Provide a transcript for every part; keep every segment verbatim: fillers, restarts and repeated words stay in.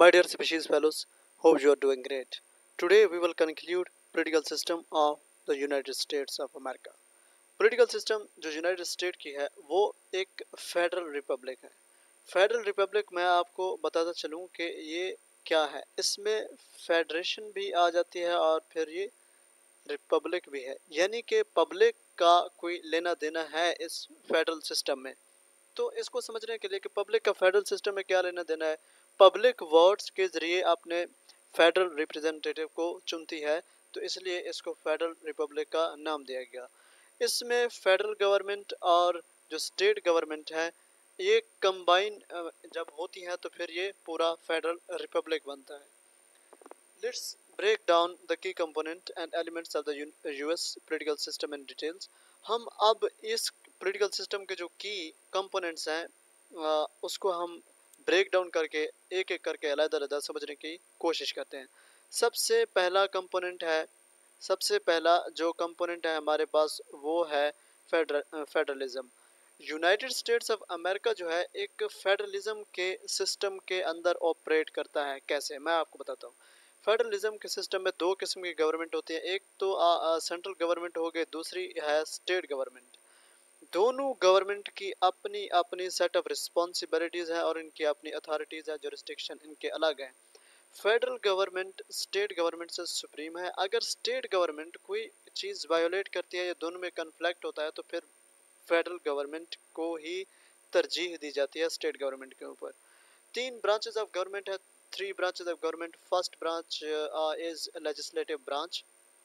My dear species fellows, hope you are doing great. Today we will conclude political system of the United States of America. Political system जो United State की है वो एक federal republic है। Federal republic मैं आपको बताता चलूँ कि ये क्या है। इसमें फेडरेशन भी आ जाती है और फिर ये रिपब्लिक भी है, यानी कि पब्लिक का कोई लेना देना है इस फेडरल सिस्टम में। तो इसको समझने के लिए कि पब्लिक का फेडरल सिस्टम में क्या लेना देना है, पब्लिक वोट्स के ज़रिए अपने फेडरल रिप्रेजेंटेटिव को चुनती है, तो इसलिए इसको फेडरल रिपब्लिक का नाम दिया गया। इसमें फेडरल गवर्नमेंट और जो स्टेट गवर्नमेंट है ये कंबाइन जब होती हैं तो फिर ये पूरा फेडरल रिपब्लिक बनता है। Let's break down the key component and elements of the US political system in details. हम अब इस पॉलिटिकल सिस्टम के जो की कंपोनेंट्स हैं उसको हम ब्रेक डाउन करके एक एक करके अलग-अलग समझने की कोशिश करते हैं। सबसे पहला कंपोनेंट है सबसे पहला जो कंपोनेंट है हमारे पास वो है federal federalism. United States of America जो है एक फेडरलिज्म के सिस्टम के अंदर ऑपरेट करता है। कैसे, मैं आपको बताता हूँ। फेडरलिज्म के सिस्टम में दो किस्म की गवर्नमेंट होती है, एक तो सेंट्रल गवर्नमेंट हो गई, दूसरी है स्टेट गवर्नमेंट। दोनों गवर्नमेंट की अपनी अपनी सेट ऑफ रिस्पॉन्सिबिलिटीज़ हैं और इनकी अपनी अथॉरिटीज़ हैं, जुरिस्डिक्शन इनके अलग हैं। फेडरल गवर्नमेंट स्टेट गवर्नमेंट से सुप्रीम है। अगर स्टेट गवर्नमेंट कोई चीज़ वायोलेट करती है या दोनों में कन्फ्लिक्ट होता है तो फिर फेडरल गवर्नमेंट को ही तरजीह दी जाती है स्टेट गवर्नमेंट के ऊपर। तीन ब्रांचेस ऑफ गवर्नमेंट है, three branches of government. First branch is legislative branch.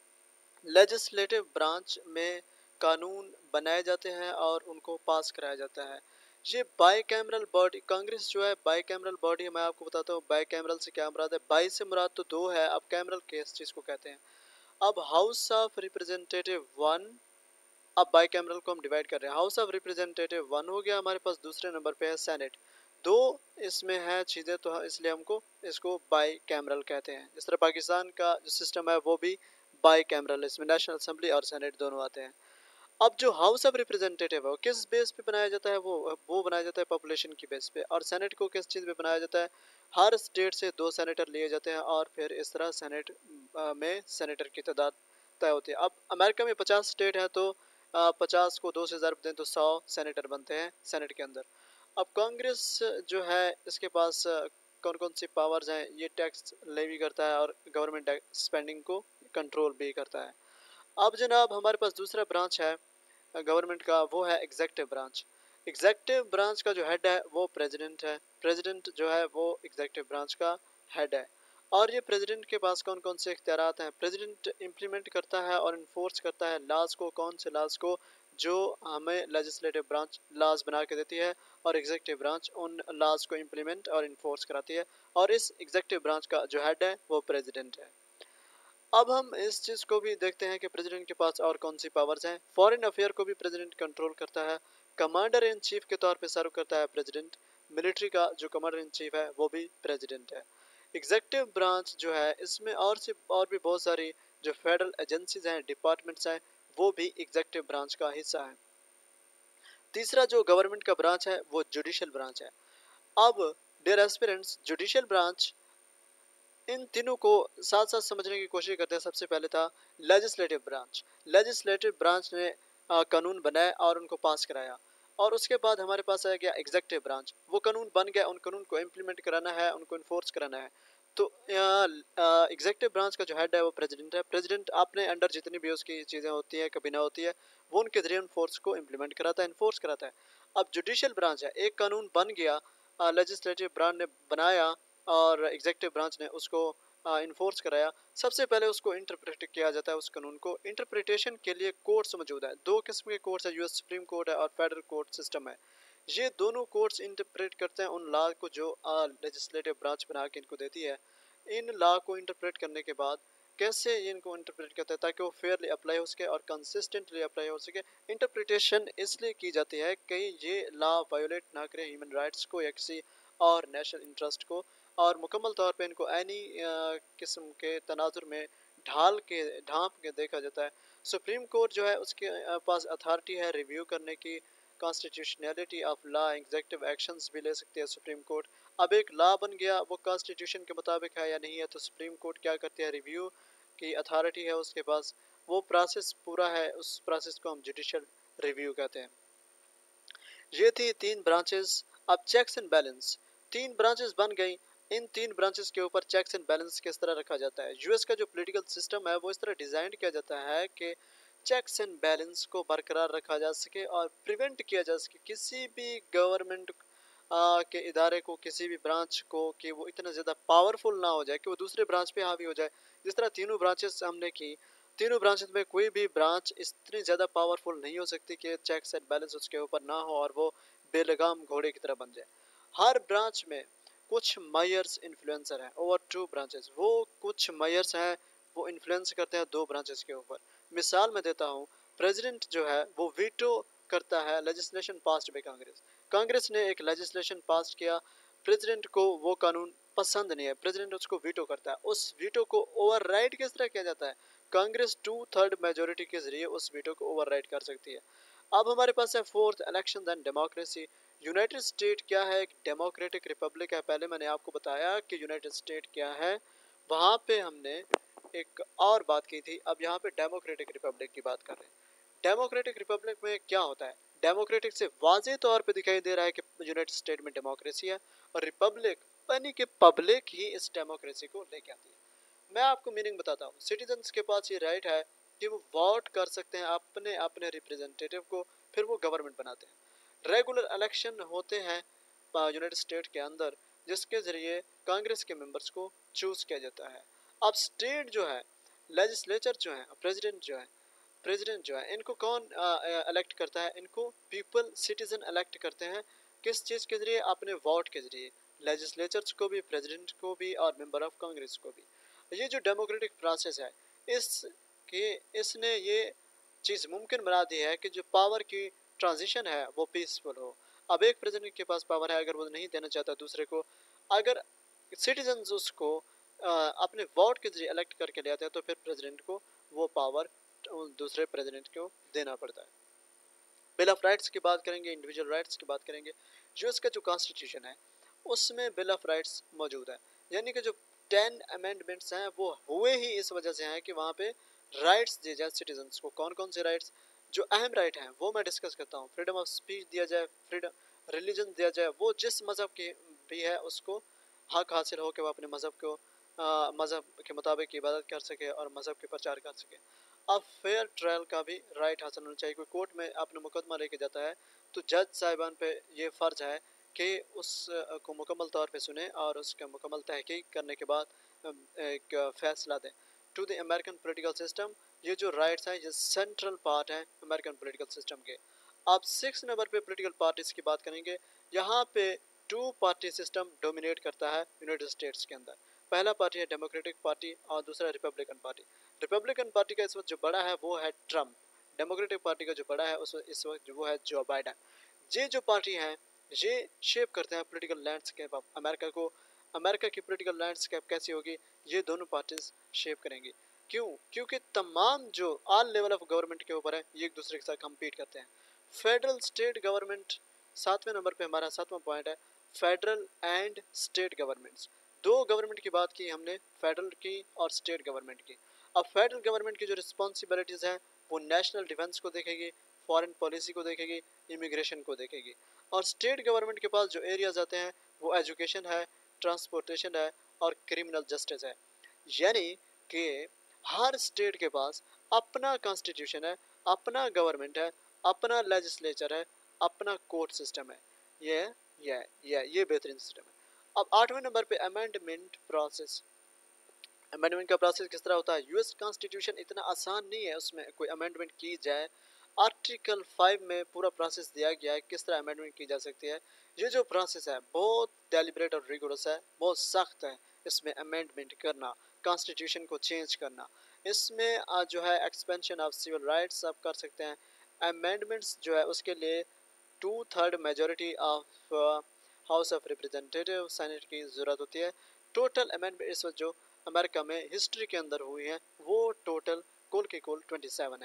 Legislative branch में कानून बनाए जाते हैं और उनको पास कराया जाता है। ये बाई कैमरल बॉडी, कांग्रेस जो है बाई कैमरल बॉडी है। मैं आपको बताता हूँ बाई कैमरल से क्या मुराद है। बाई से मुराद तो दो है, अब कैमरल केस जिसको कहते हैं। अब हाउस ऑफ रिप्रेजेंटेटिव वन, अब बाई कैमरल को हम डिवाइड कर रहे हैं। हाउस ऑफ रिप्रेजेंटेटिव वन हो गया हमारे पास, दूसरे नंबर पे है सेनेट। दो इसमें है चीज़ें तो इसलिए हमको इसको बाई कैमरल कहते हैं। जिस तरह पाकिस्तान का जो सिस्टम है वो भी बाई कैमरल, इसमें नेशनल असेंबली और सेनेट दोनों आते हैं। अब जो हाउस ऑफ रिप्रेजेंटेटिव है वो किस बेस पे बनाया जाता है, वो वो बनाया जाता है पॉपुलेशन की बेस पे। और सेनेट को किस चीज़ पे बनाया जाता है, हर स्टेट से दो सेनेटर लिए जाते हैं और फिर इस तरह सेनेट में सेनेटर की तादाद तय होती है। अब अमेरिका में पचास स्टेट है तो पचास को दो से ज़रब दें तो सौ सेनेटर बनते हैं सेनेट के अंदर। अब कांग्रेस जो है इसके पास कौन कौन सी पावर्स हैं, ये टैक्स लेवी करता है और गवर्नमेंट स्पेंडिंग को कंट्रोल भी करता है। अब जनाब हमारे पास दूसरा ब्रांच है गवर्नमेंट का, वो है एग्जेक्टिव ब्रांच। एग्जेक्टिव ब्रांच का जो हेड है वो प्रेसिडेंट है। प्रेसिडेंट जो है वो एग्जेक्टिव ब्रांच का हेड है। और ये प्रेसिडेंट के पास कौन कौन से इख्तियारात हैं, प्रेसिडेंट इम्प्लीमेंट करता है और इन्फोर्स करता है लॉज को। कौन से लॉज को, जो हमें लेजिस्लेटिव ब्रांच लॉज बना के देती है और एग्जेक्टिव ब्रांच उन लॉज को इम्प्लीमेंट और इन्फोर्स कराती है। और इस एग्जेक्टिव ब्रांच का जो हेड है वो प्रेसिडेंट है। अब हम इस चीज़ को भी देखते हैं कि प्रेसिडेंट के पास और कौन सी पावर्स हैं। फॉरेन अफेयर को भी प्रेसिडेंट कंट्रोल करता है। कमांडर इन चीफ के तौर पे सर्व करता है प्रेसिडेंट। मिलिट्री का जो कमांडर इन चीफ है वो भी प्रेसिडेंट है। एग्जेक्टिव ब्रांच जो है इसमें और से और भी बहुत सारी जो फेडरल एजेंसीज हैं, डिपार्टमेंट्स हैं, वो भी एग्जेक्टिव ब्रांच का हिस्सा है। तीसरा जो गवर्नमेंट का ब्रांच है वो जुडिशियल ब्रांच है। अब डियर एस्पिरेंट्स, जुडिशियल ब्रांच इन तीनों को साथ साथ समझने की कोशिश करते हैं। सबसे पहले था लेजिस्लेटिव ब्रांच। लेजिस्लेटिव ब्रांच ने आ, कानून बनाए और उनको पास कराया। और उसके बाद हमारे पास आ गया एग्जेक्टिव ब्रांच। वो कानून बन गया, उन कानून को इम्प्लीमेंट कराना है, उनको इन्फोर्स कराना है। तो एग्जेक्टिव ब्रांच का जो हेड है वो प्रेसिडेंट है। प्रेसिडेंट अपने अंडर जितनी भी उसकी चीज़ें होती हैं, कबीना होती है, वो उनके जरिए फोर्स को इम्प्लीमेंट कराता है, इन्फोर्स कराता है। अब जुडिशियल ब्रांच है, एक कानून बन गया, लेजिस्लेटिव ब्रांच ने बनाया और एग्जेक्टिव ब्रांच ने उसको इन्फोर्स कराया। सबसे पहले उसको इंटरप्रेट किया जाता है, उस कानून को। इंटरप्रिटेशन के लिए कोर्ट्स मौजूद है, दो किस्म के कोर्ट्स है, यूएस सुप्रीम कोर्ट है और फेडरल कोर्ट सिस्टम है। ये दोनों कोर्ट्स इंटरप्रेट करते हैं उन लॉ को जो लेजिस्लेटिव ब्रांच बना के इनको देती है। इन लॉ को इंटरप्रेट करने के बाद कैसे इनको इंटरप्रेट करते हैं ताकि वो फेयरली अप्लाई हो सके और कंसिस्टेंटली अप्लाई हो सके। इंटरप्रिटेशन इसलिए की जाती है कि ये लॉ वायोलेट ना करे ह्यूमन राइट्स को या किसी और नेशनल इंटरेस्ट को, और मुकम्मल तौर पे इनको एनी किस्म के तनाजुर में ढाल के ढांप के देखा जाता है। सुप्रीम कोर्ट जो है उसके पास अथॉरिटी है रिव्यू करने की, constitutionality of law, executive actions भी ले सकती है सुप्रीम कोर्ट। अब एक लॉ बन गया, वो कॉन्स्टिट्यूशन के मुताबिक है या नहीं है, तो सुप्रीम कोर्ट क्या करती है, रिव्यू की अथॉरिटी है उसके पास, वो प्रोसेस पूरा है, उस प्रोसेस को हम जुडिशियल रिव्यू कहते हैं। ये थी तीन ब्रांचेस। अब चेक्स एंड बैलेंस, तीन ब्रांचेस बन गई, इन तीन ब्रांचेस के ऊपर चेक्स एंड बैलेंस किस तरह रखा जाता है। यूएस का जो पॉलिटिकल सिस्टम है वो इस तरह डिज़ाइन किया जाता है कि चेक्स एंड बैलेंस को बरकरार रखा जा सके और प्रिवेंट किया जा सके किसी भी गवर्नमेंट के इदारे को, किसी भी ब्रांच को, कि वो इतना ज़्यादा पावरफुल ना हो जाए कि वो दूसरे ब्रांच पे हावी हो जाए। जिस तरह तीनों ब्रांचेस हमने की, तीनों ब्रांचेस में कोई भी ब्रांच इतनी ज़्यादा पावरफुल नहीं हो सकती कि चेक्स एंड बैलेंस उसके ऊपर ना हो और वो बेलगाम घोड़े की तरह बन जाए। हर ब्रांच में कुछ मायर्स इन्फ्लुएंसर हैं, ओवर टू ब्रांचेस, वो कुछ मायर्स हैं वो इन्फ्लुएंस करते हैं दो ब्रांचेस के ऊपर। मिसाल मैं देता हूँ, प्रेसिडेंट जो है वो वीटो करता है legislation passed by Congress. Congress ने एक लेजिस्लेशन पास किया, प्रेसिडेंट को वो कानून पसंद नहीं है, प्रेसिडेंट उसको वीटो करता है। उस वीटो को ओवरराइड किस तरह किया जाता है, कांग्रेस टू थर्ड मेजोरिटी के जरिए उस वीटो को ओवरराइड कर सकती है। अब हमारे पास है fourth, election and democracy. United State क्या है, एक डेमोक्रेटिक रिपब्लिक है। पहले मैंने आपको बताया कि यूनाइटेड स्टेट क्या है, वहाँ पे हमने एक और बात की थी, अब यहाँ पे डेमोक्रेटिक रिपब्लिक की बात कर रहे हैं। डेमोक्रेटिक रिपब्लिक में क्या होता है, डेमोक्रेटिक से वाज़ेह तौर पे दिखाई दे रहा है कि यूनाइटेड स्टेट में डेमोक्रेसी है, और रिपब्लिक यानी कि पब्लिक ही इस डेमोक्रेसी को लेके आती है। मैं आपको मीनिंग बताता हूँ। सिटीजन्स के पास ये राइट है कि वो वोट कर सकते हैं अपने अपने रिप्रेजेंटेटिव को, फिर वो गवर्नमेंट बनाते हैं। रेगुलर इलेक्शन होते हैं यूनाइटेड स्टेट के अंदर, जिसके ज़रिए कांग्रेस के मेंबर्स को चूज़ किया जाता है। अब स्टेट जो है, लेजिस्लेचर जो है, प्रेसिडेंट जो है प्रेसिडेंट जो है इनको कौन इलेक्ट करता है, इनको पीपल सिटीजन इलेक्ट करते हैं। किस चीज़ के ज़रिए, अपने वोट के ज़रिए, लेजिस्लेचर्स को भी, प्रेसिडेंट को भी और मेंबर ऑफ कांग्रेस को भी। ये जो डेमोक्रेटिक प्रोसेस है, इस के इसने ये चीज़ मुमकिन बना दी है कि जो पावर की ट्रांजिशन है वो पीसफुल हो। अब एक प्रेसिडेंट के पास पावर है, अगर वो नहीं देना चाहता दूसरे को, अगर सिटीजन्स उसको आ, अपने वोट के जरिए इलेक्ट करके ले आते हैं, तो फिर प्रेसिडेंट को वो पावर दूसरे प्रेसिडेंट को देना पड़ता है। बिल ऑफ राइट्स की बात करेंगे, इंडिविजुअल राइट्स की बात करेंगे। यूएस का जो कॉन्स्टिट्यूशन है उसमें बिल ऑफ राइट्स मौजूद है, यानी कि जो टेन अमेंडमेंट्स हैं वो हुए ही इस वजह से हैं कि वहाँ पे राइट्स दिए जाए सिटीजन्स को। कौन कौन से राइट्स, जो अहम राइट हैं वो मैं डिस्कस करता हूँ। फ्रीडम ऑफ स्पीच दिया जाए, फ्रीडम रिलीजन दिया जाए, वो जिस मज़हब की भी है उसको हक हासिल हो कि वो अपने मज़हब को मज़हब के मुताबिक इबादत कर सके और मज़हब के प्रचार कर सके। अब फेयर ट्रायल का भी राइट हासिल होना चाहिए। कोई कोर्ट में अपना मुकदमा लेके जाता है तो जज साहिबान पे ये फ़र्ज़ है कि उस को मुकम्मल तौर पे सुने और उसका मुकम्मल तहकीक करने के बाद एक फ़ैसला दें। To the American political system, ये जो राइट्स हैं ये सेंट्रल पार्ट हैं अमेरिकन पॉलिटिकल सिस्टम के। अब सिक्स नंबर पे पॉलिटिकल पार्टीज़ की बात करेंगे। यहाँ पे टू पार्टी सिस्टम डोमिनेट करता है यूनाइटेड स्टेट्स के अंदर। पहला पार्टी है डेमोक्रेटिक पार्टी और दूसरा रिपब्लिकन पार्टी। रिपब्लिकन पार्टी का इस वक्त जो बड़ा है वो है ट्रम्प। डेमोक्रेटिक पार्टी का जो बड़ा है उस इस वक्त वो है जो बाइडन। ये जो पार्टी हैं ये शेप करते हैं पॉलिटिकल लैंडस्केप ऑफ अमेरिका को। अमेरिका की पॉलिटिकल लैंडस्केप कैसी होगी, ये दोनों पार्टीज शेप करेंगी। क्यों? क्योंकि तमाम जो ऑल लेवल ऑफ गवर्नमेंट के ऊपर है ये एक दूसरे के साथ कम्पीट करते हैं। फेडरल स्टेट गवर्नमेंट, सातवें नंबर पे हमारा सातवां पॉइंट है फेडरल एंड स्टेट गवर्नमेंट्स। दो गवर्नमेंट की बात की हमने, फेडरल की और स्टेट गवर्नमेंट की। अब फेडरल गवर्नमेंट की जो रिस्पॉन्सिबिलिटीज़ हैं वो नेशनल डिफेंस को देखेगी, फॉरेन पॉलिसी को देखेगी, इमिग्रेशन को देखेगी। और स्टेट गवर्नमेंट के पास जो एरियाज आते हैं वो एजुकेशन है, ट्रांसपोर्टेशन है और क्रिमिनल जस्टिस है। यानी कि हर स्टेट के पास अपना कॉन्स्टिट्यूशन है, अपना गवर्नमेंट है, अपना लेजिस्लेचर है, अपना कोर्ट सिस्टम है। ये ये ये ये बेहतरीन सिस्टम है। अब आठवें नंबर पे अमेंडमेंट प्रोसेस। अमेंडमेंट का प्रोसेस किस तरह होता है? यूएस कॉन्स्टिट्यूशन इतना आसान नहीं है उसमें कोई अमेंडमेंट की जाए। आर्टिकल फाइव में पूरा प्रोसेस दिया गया है किस तरह अमेंडमेंट की जा सकती है। ये जो प्रोसेस है बहुत डेलिब्रेट और रिगोरस है, बहुत सख्त है इसमें अमेंडमेंट करना, कॉन्स्टिट्यूशन को चेंज करना। इसमें जो है एक्सपेंशन ऑफ सिविल राइट्स आप कर सकते हैं। अमेंडमेंट्स जो है उसके लिए two third majority of house of representative senate की ज़रूरत होती है। टोटल अमेंडमेंट इस वक्त जो अमेरिका में हिस्ट्री के अंदर हुई है वो टोटल कुल के कुल सत्ताईस है।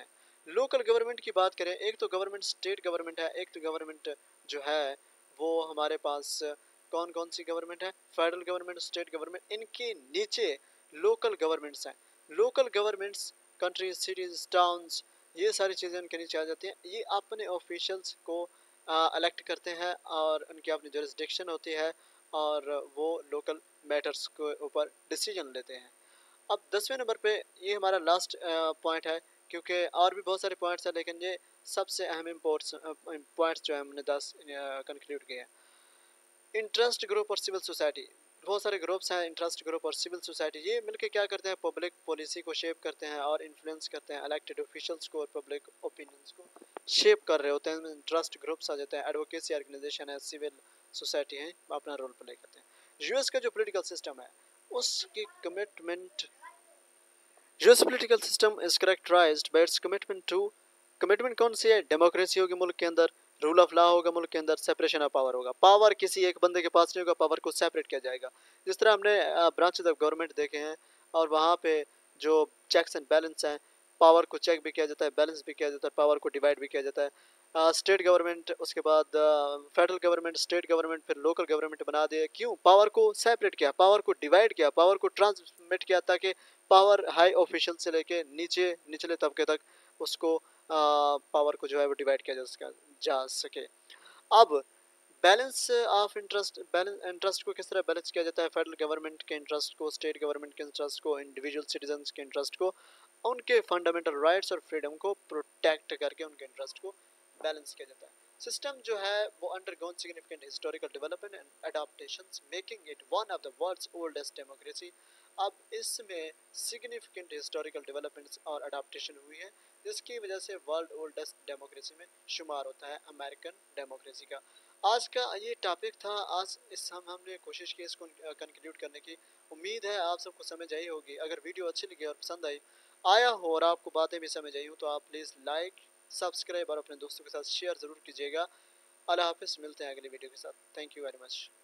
लोकल गवर्नमेंट की बात करें, एक तो गवर्नमेंट स्टेट गवर्नमेंट है, एक तो गवर्नमेंट जो है वो हमारे पास कौन कौन सी गवर्नमेंट है, फेडरल गवर्नमेंट, स्टेट गवर्नमेंट, इनके नीचे लोकल गवर्नमेंट्स हैं। Local governments countries, cities, towns, ये सारी चीज़ें उनके नीचे आ जाती हैं। ये अपने ऑफिशियल्स को इलेक्ट करते हैं और उनकी अपनी जुरिस्डिक्शन होती है और वो लोकल मैटर्स के ऊपर डिसीजन लेते हैं। अब दसवें नंबर पे ये हमारा लास्ट पॉइंट है, क्योंकि और भी बहुत सारे पॉइंट्स हैं लेकिन ये सबसे अहम इम्पोर्ट्स पॉइंट्स जो है हमने दस कंक्लूड किए हैं। इंटरेस्ट ग्रुप और सिविल सोसाइटी, बहुत सारे ग्रुप्स हैं, इंटरेस्ट ग्रुप और सिविल सोसाइटी, ये मिलकर क्या करते हैं, पब्लिक पॉलिसी को शेप करते हैं और इन्फ्लुएंस करते हैं। इलेक्टेड ऑफिशियल्स को और पब्लिक ओपिनियंस को शेप कर रहे होते हैं। इंटरेस्ट ग्रुप्स आ जाते हैं, एडवोकेसी ऑर्गेनाइजेशन है, सिविल सोसाइटी है, अपना रोल प्ले करते हैं। यूएस का जो पॉलिटिकल सिस्टम है उसकी commitment, US political system is characterised by its commitment to, commitment कौन सी है, डेमोक्रेसी होगी मुल्क के अंदर, रूल ऑफ लॉ होगा मुल्क के अंदर, सेपरेशन ऑफ पावर होगा, पावर किसी एक बंदे के पास नहीं होगा, पावर को सेपरेट किया जाएगा। जिस तरह हमने ब्रांचेस ऑफ गवर्नमेंट देखे हैं और वहाँ पे जो चेक्स एंड बैलेंस हैं, पावर को चेक भी किया जाता है, बैलेंस भी किया जाता है, पावर को डिवाइड भी किया जाता है। स्टेट uh, गवर्नमेंट, उसके बाद फेडरल गवर्नमेंट, स्टेट गवर्नमेंट, फिर लोकल गवर्नमेंट बना दिए। क्यों? पावर को सेपरेट किया, पावर को डिवाइड किया, पावर को ट्रांसमिट किया, ताकि पावर हाई ऑफिशियल से लेके नीचे निचले तबके तक उसको पावर को जो है वो डिवाइड किया जा सके जा सके अब balance of interest, balance interest को किस तरह बैलेंस किया जाता है, फेडरल गवर्नमेंट के इंटरेस्ट को, स्टेट गवर्नमेंट के इंटरेस्ट को, इंडिविजुअल सिटीजन्स के इंटरेस्ट को, उनके फंडामेंटल राइट्स और फ्रीडम को प्रोटेक्ट करके उनके इंटरेस्ट को बैलेंस किया जाता है। सिस्टम जो है वो undergone significant historical development and adaptations making it one of the world's oldest democracy. अब इसमें सिग्निफिकेंट हिस्टोरिकल डेवलपमेंट्स और अडॉप्टेशन हुई है जिसकी वजह से वर्ल्ड ओल्डेस्ट डेमोक्रेसी में शुमार होता है अमेरिकन डेमोक्रेसी का। आज का ये टॉपिक था, आज इस हम हमने कोशिश की इसको कंक्लूड करने की। उम्मीद है आप सबको समझ आई होगी। अगर वीडियो अच्छी लगी और पसंद आई आया हो और आपको बातें भी समझ आई हो तो आप प्लीज़ लाइक, सब्सक्राइब और अपने दोस्तों के साथ शेयर ज़रूर कीजिएगा। अल्लाह हाफिज़, मिलते हैं अगली वीडियो के साथ। Thank you very much.